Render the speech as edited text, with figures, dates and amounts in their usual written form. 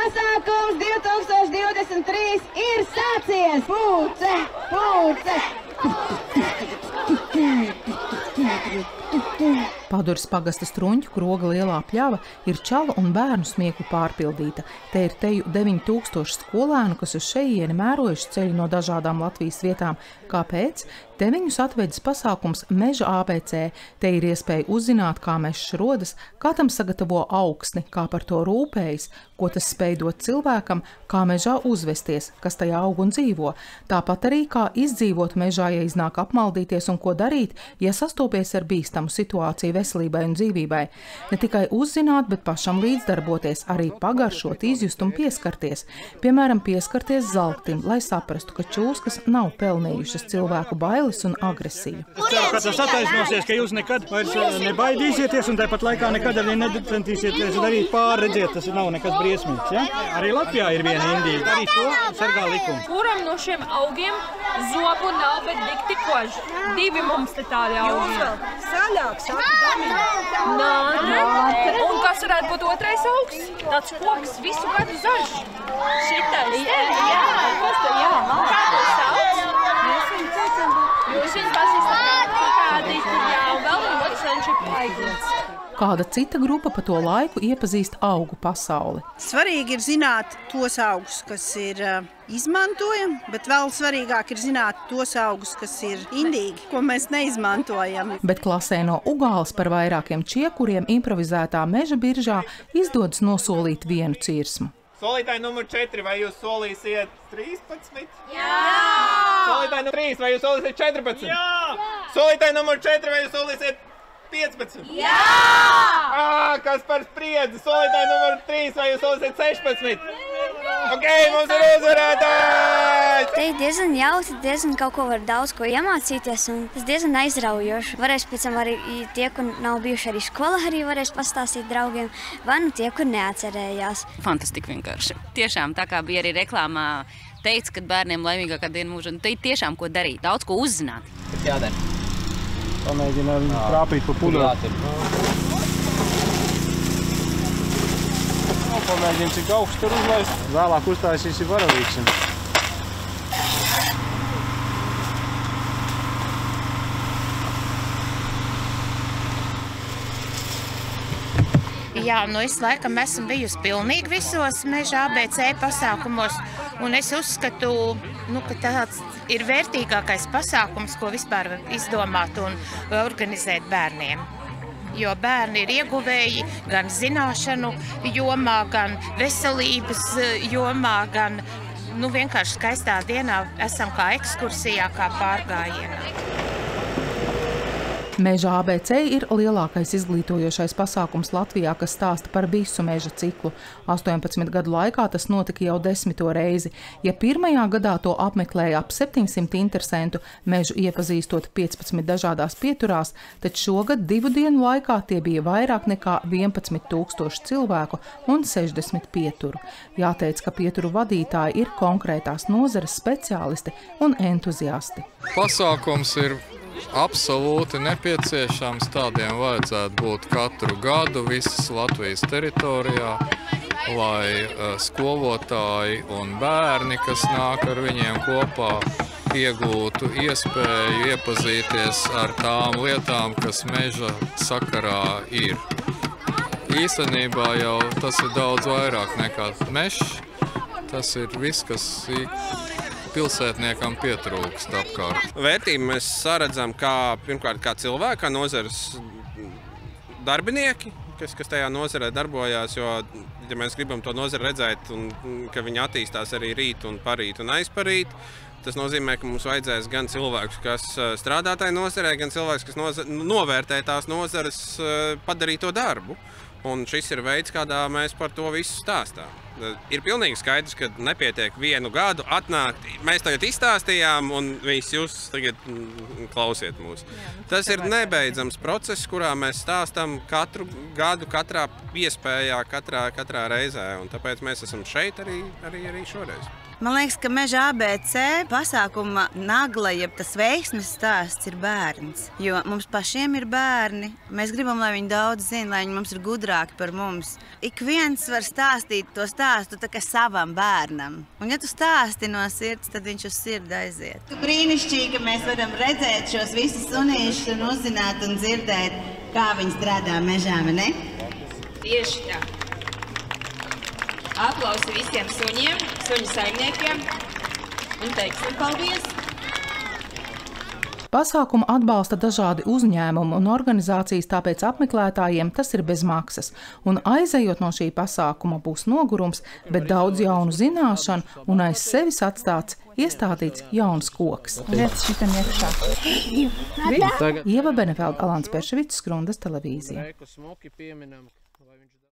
pasākums 2023 ir sācies! Pūce, pūce! Paduras pagasta Struņķu kroga lielā pļava ir čalu un bērnu smieklu pārpildīta. Te ir teju 9000 skolēnu, kas uz šejieni mērojuši ceļu no dažādām Latvijas vietām. Kāpēc? Te viņus atvedis pasākums Meža ABC. Te ir iespēja uzzināt, kā mežs rodas, kā tam sagatavo augsni, kā par to rūpējas, ko tas spēj dot cilvēkam, kā mežā uzvesties, kas tajā aug un dzīvo. Tāpat arī, kā izdzīvot mežā, ja iznāk apmaldīties un ko darīt, ja sastopies ar bīstamu situāciju veselībai un dzīvībai. Ne tikai uzzināt, bet pašam līdzdarboties, arī pagaršot, izjust un pieskarties. Piemēram, pieskarties zeltim, lai saprastu, ka čūskas nav pelnījušas cilvēku bailes un agresiju. Es ceru, ka tas attaisnosies, ka jūs nekad vairs nebaidīsieties un tāpat laikā nekad arī necentīsieties darīt pāri, redziet, tas nav nekas briesmīgs. Ja? Arī Latvijā ir viena indīga. Arī to sargā likums. Kuram no šiem augiem zobu nav, bet dikti koži? Divi mums te tādi augi. Jūs vēl saļāk saka, Nātre. Un kas varētu būt otrais augs? Tāds koks visu gadu zaļš. Šitais. Jā. Kā tas sauc? Jūs viņu pazīstat kādi. Jā, un vēl ļoti senči paiglis. Kāda cita grupa pa to laiku iepazīst augu pasauli. Svarīgi ir zināt tos augus, kas ir izmantojami, bet vēl svarīgāk ir zināt tos augus, kas ir indīgi, ko mēs neizmantojam. Bet klasē no Ugāles par vairākiem čiekuriem improvizētā meža biržā izdodas nosolīt vienu cirsmu. Solītāji numur 4, vai jūs solīsiet 13? Jā! Solītāji numur 3, vai jūs solīsiet 14? Jā! Solītāji numur 4, vai jūs solīsiet 15? Jā! Kas par spriedzi? Solītāji numur 3, vai jūs solīsiet 16? Ok, mums ir uzvarētājs! Te ir diezgan jautri, diezgan kaut ko var daudz ko iemācīties, un tas diezgan aizraujoši. Varēs pēc tam arī tie, kur nav bijuši arī skolā, arī varēs pastāstīt draugiem, vai nu tie, kur neatcerējās. Fantastiski vienkārši. Tiešām tā kā bija arī reklāmā teikts, ka bērniem laimīgākā diena mūža, un te ir tiešām ko darīt, daudz ko uzzināt. Kas jādara? Pamēģina trāpīt pa pudeli. Pamēģina, cik augstu tur uzlaist. Vēlāk uztaisīsi varavīksim. Jā, es laikam esmu bijusi pilnīgi visos Meža ABC pasākumos, un es uzskatu, ka tāds ir vērtīgākais pasākums, ko vispār var izdomāt un organizēt bērniem. Jo bērni ir ieguvēji gan zināšanu jomā, gan veselības jomā, gan vienkārši skaistā dienā esam kā ekskursijā, kā pārgājienā. Meža ABC ir lielākais izglītojošais pasākums Latvijā, kas stāsta par visu meža ciklu. 18 gadu laikā tas notika jau 10. reizi. Ja pirmajā gadā to apmeklēja ap 700 interesentu, mežu iepazīstot 15 dažādās pieturās, tad šogad 2 dienu laikā tie bija vairāk nekā 11 000 cilvēku un 60 pieturu. Jāteic, ka pieturu vadītāji ir konkrētās nozares speciālisti un entuziasti. Pasākums ir absolūti nepieciešams, tādiem vajadzētu būt katru gadu visas Latvijas teritorijā, lai skolotāji un bērni, kas nāk ar viņiem kopā, iegūtu iespēju iepazīties ar tām lietām, kas meža sakarā ir. Īstenībā jau tas ir daudz vairāk nekā mežs, tas ir viss, kas pilsētniekam pietrūkst apkārt. Vērtību mēs saredzam pirmkārt kā cilvēki, kā nozares darbinieki, kas tajā nozarē darbojās, jo, ja mēs gribam to nozari redzēt, un ka viņi attīstās arī rīt un parīt un aizparīt, tas nozīmē, ka mums vajadzēs gan cilvēkus, kas strādā tajā nozarē, gan cilvēkus, kas novērtē tās nozares padarīto darbu. Un šis ir veids, kādā mēs par to visu stāstām. Ir pilnīgi skaidrs, ka nepietiek vienu gadu atnākt. Mēs tagad izstāstījām, un visi jūs tagad klausiet mūs. Tas ir nebeidzams process, kurā mēs stāstam katru gadu, katrā iespējā, katrā reizē. Un tāpēc mēs esam šeit arī šoreiz. Man liekas, ka Meža ABC pasākuma nagla, jeb tas veiksmes stāsts ir bērns. Jo mums pašiem ir bērni. Mēs gribam, lai viņi daudz zina, lai viņi mums ir gudrāki par mums. Ik viens var stāstīt to stāstu tā kā savam bērnam. Un ja tu stāsti no sirds, tad viņš uz sirdi aiziet. Brīnišķīgi, ka mēs varam redzēt šos visus sunīšus un uzzināt un dzirdēt, kā viņi strādā mežā, vai ne? Tieši tā. Aplausi visiem suņiem, suņu saimniekiem un teiksim paldies! Pasākumu atbalsta dažādi uzņēmumi un organizācijas, tāpēc apmeklētājiem tas ir bez maksas. Un aizejot no šī pasākuma būs nogurums, bet daudz jaunu zināšanu un aiz sevis atstāts iestādīts jauns koks. Ieva Benefelda, Alāns Perševics, Skrundas televīzija.